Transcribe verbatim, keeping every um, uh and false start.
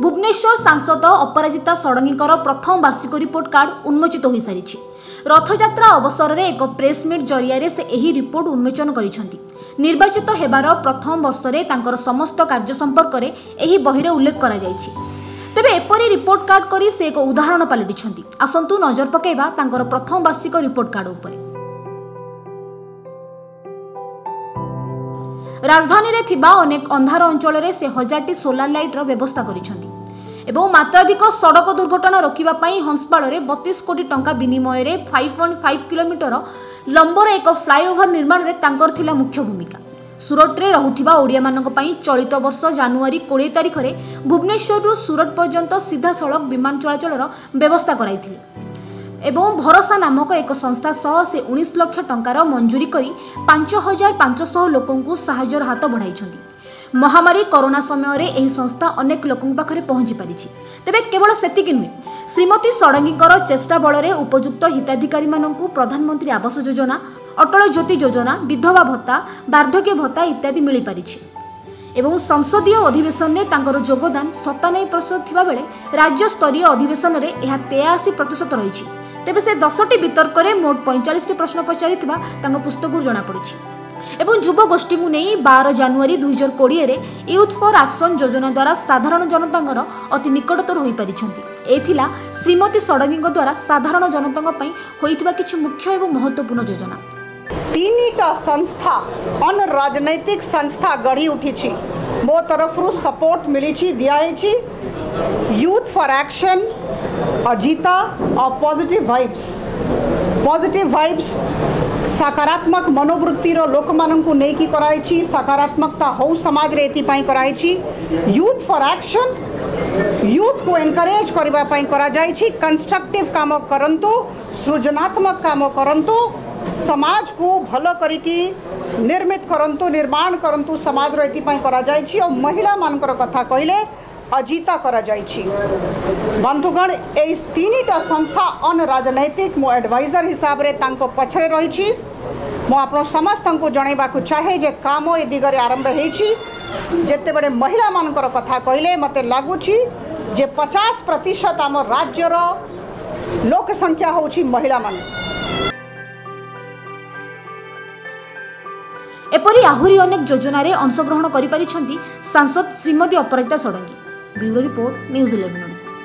भुवनेश्वर सांसद अपराजिता षडंगीकर प्रथम वार्षिक रिपोर्ट कार्ड उन्मोचित हो सारी रथयात्रा अवसर में एक प्रेसमिट जरिया से यह रिपोर्ट उन्मोचन करिसेंती। निर्वाचित हेबार प्रथम वर्ष में तांकर समस्त कार्य संपर्क में यह बहिरे उल्लेख करा जायछि। तेबे एपरी रिपोर्ट कार्ड करी से एक उदाहरण पलटिछंती। आसंतु नजर पकेबा तांकर प्रथम वार्षिक रिपोर्ट कार्ड उपरे। राजधानी रे थिबा अनेक अंधार अंचल रे से हजारटी सोलार लाइट रो व्यवस्था करिछंती एवं मात्राधिक सड़क दुर्घटना रोकिबा पई हंसपाल रे बत्तीस कोटी टंका विनिमय रे पाँच पॉइंट पाँच किलोमीटर लंबर एक फ्लाईओवर निर्माण रे तांकर थिला मुख्य भूमिका। सूरत रे रहुथिबा ओडिया मानक पई चलित वर्ष जनवरी बीस तारिख रे भुवनेश्वर रु सूरत पर्यंत सीधा सड़क विमान चलाचल व्यवस्था कराइथिले एवं भरोसा नामक एक संस्था सह से उन्नीस लाख टंकार मंजूरी करी पांच हजार पांच सौ लोकंकु सहायतार हाथ बढ़ाइछंती। महामारी कोरोना समय रे एही संस्था अनेक लोकंक पाखरे पहुंची पारिछि। तेबे केवल सेतिकी नुहे, श्रीमती षडंगीकर चेष्टा बल रे उपयुक्त हिताधिकारी मानंकु प्रधानमंत्री आवास योजना, अटल ज्योति योजना, विधवा भत्ता, वार्धक्य भत्ता इत्यादि मिली पारिछि एवं संसदीय अधिवेशन में तांकर योगदान सत्तानबे प्रतिशत थिबा बेले राज्य स्तरीय अधिवेशन में यह तेयासी प्रतिशत रही। तेबे से दसटी वितर्क में मोट पैंतालीस टी प्रश्न पचारिथिबा तांको पुस्तकरु जणा पड़िछि एवं युव गोष्ठी को नहीं बारह जनवरी दुई हजार कोड़े रे यूथ फॉर एक्शन योजना द्वारा साधारण जनतांगर अति निकटतर हो पारिछंती। एथिला श्रीमती षडंगीଙ୍କ द्वारा साधारण जनतांग पई होइतिबा किछि मुख्य एवं महत्वपूर्ण योजना। तीनटा संस्था अन राजनैतिक संस्था गढ़ी उठी मो तरफ सपोर्ट मिली दिखाई यूथ फॉर एक्शन, अजिता और पॉजिटिव वाइब्स। पॉजिटिव वाइब्स सकारात्मक मनोवृत्ति लोक मानू नहीं कराई, सकारात्मकता हो समाज रे एथि कराई। यूथ फॉर एक्शन यूथ को एनकरेज करने करा जायछि। कंस्ट्रक्टिव काम करंतु, सृजनात्मक काम करंतु, समाज को भल करिकी निर्मित करंतु, निर्माण करंतु समाज रो एथि करा जायछि। और महिला मानकर कथा कहले अजिता करा जायछि। बंधुगण ए तीनटा संस्था अन राजनैतिक मो एडवाइजर हिसाब रे तांको पछरे रही। मो आपण समस्त को जणैबा को चाहे जे काम ए दिगरे आरंभ हेछि। जेते बड़े महिला मानकर कथा कहले मते लागुछि जे पचास प्रतिशत आम राज्यर लोक संख्या होछि महिला मान। एपरी आहुरी अनेक योजना रे अंशग्रहण करि पारिछंती सांसद Shrimati Aparajita Sarangi. Bureau report news eleven Odisha.